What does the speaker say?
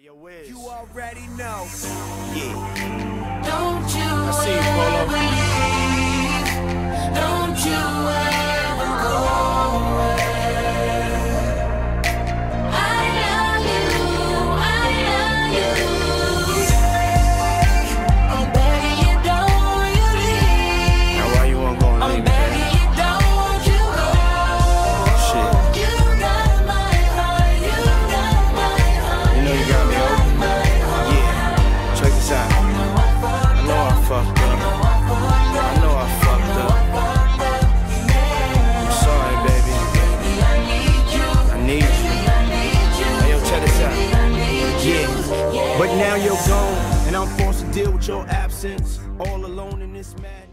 Yo, Wiz. You already know. Yeah. Don't you I see you, Polo. leave. Don't you ever go away. I love you. I'm begging you, don't you leave. Now why you wanna go and I'm leave me? begging you, don't you go. Shit. You got my heart, you got my heart. You know you got me open. Yeah. Check this out. I know I fucked up. I know I fucked up. I'm sorry, baby. I need you. Hey, yo, check this out. Yeah. But now you're gone, and I'm forced to deal with your absence. All alone in this madness.